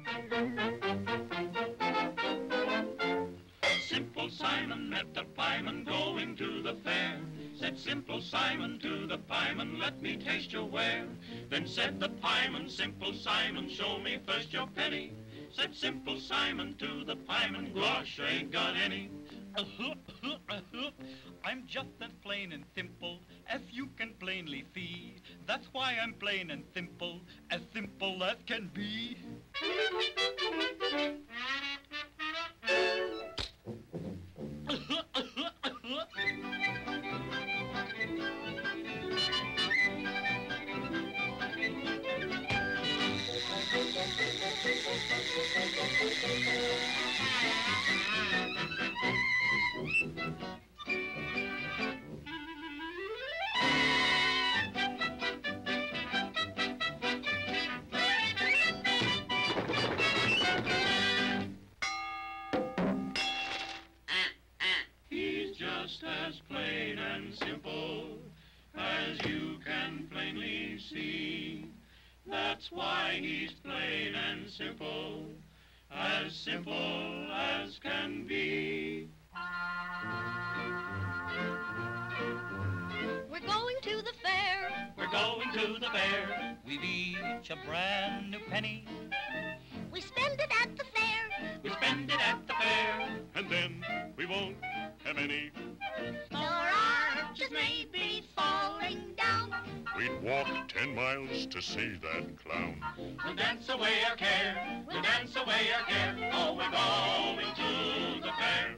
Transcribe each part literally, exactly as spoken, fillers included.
Simple Simon met the pieman going to the fair. Said Simple Simon to the pieman, let me taste your ware. Then said the pieman, Simple Simon, show me first your penny. Said Simple Simon to the pieman, gosh, I ain't got any. Uh-huh, uh-huh, uh-huh. I'm just as plain and simple as you can plainly see. That's why I'm plain and simple, as simple as can be. Uh-huh, uh-huh, uh-huh. He's just as plain and simple as you can plainly see. That's why he's plain and simple, as simple as can be. We're going to the fair. We're going to the fair. We've each a brand new penny. We spend it at the fair. We spend it at the fair, and then we won't have any. Your arches may be falling down. We'd walk ten miles to see that clown. We'll dance away our care. We'll dance away our care. Oh, we're going to the fair.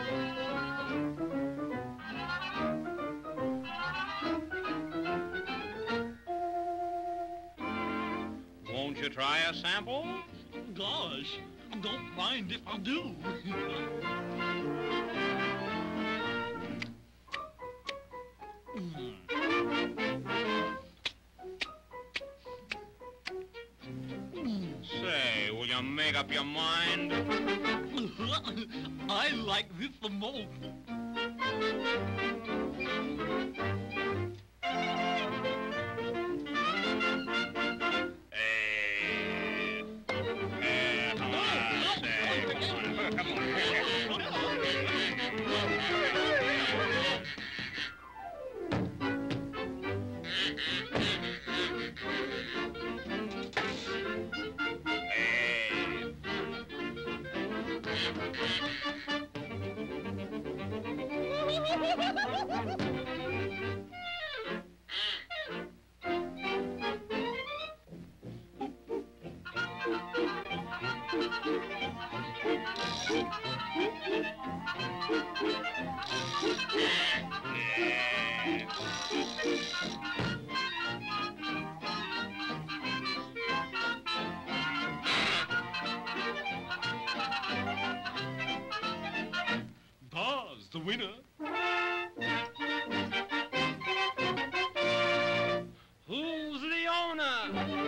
Won't you try a sample? Gosh, don't mind if I do. Say, will you make up your mind? I like this the most. Hey, hey, come on, say, come on, come Buzz, the winner. Who's the owner?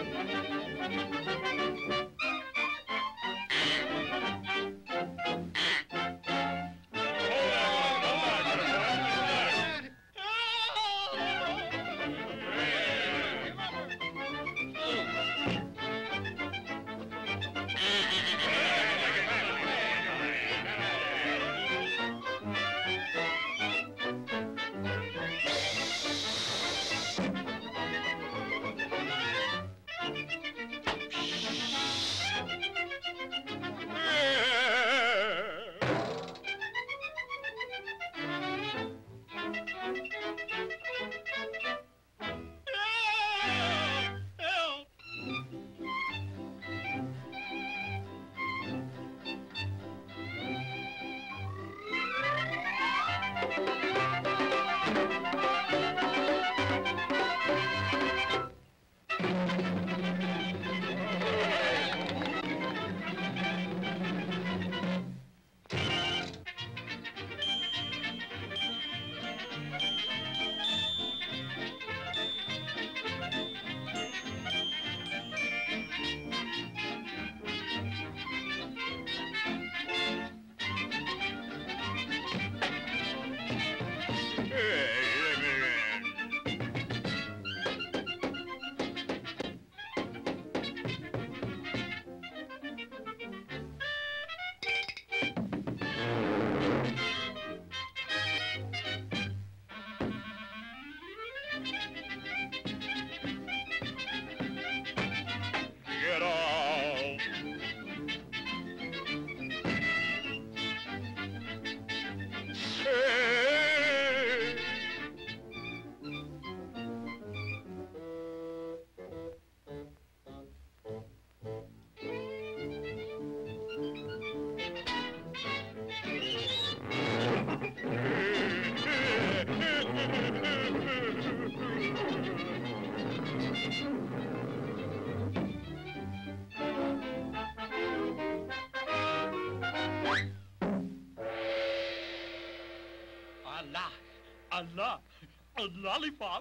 la, a lollipop.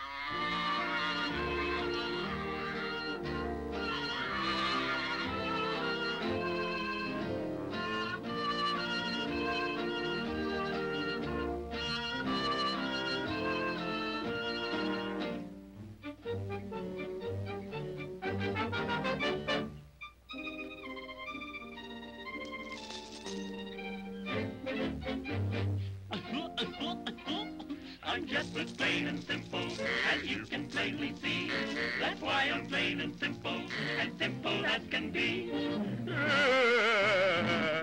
I'm just as plain and simple as you can plainly see. That's why I'm plain and simple, as simple as can be.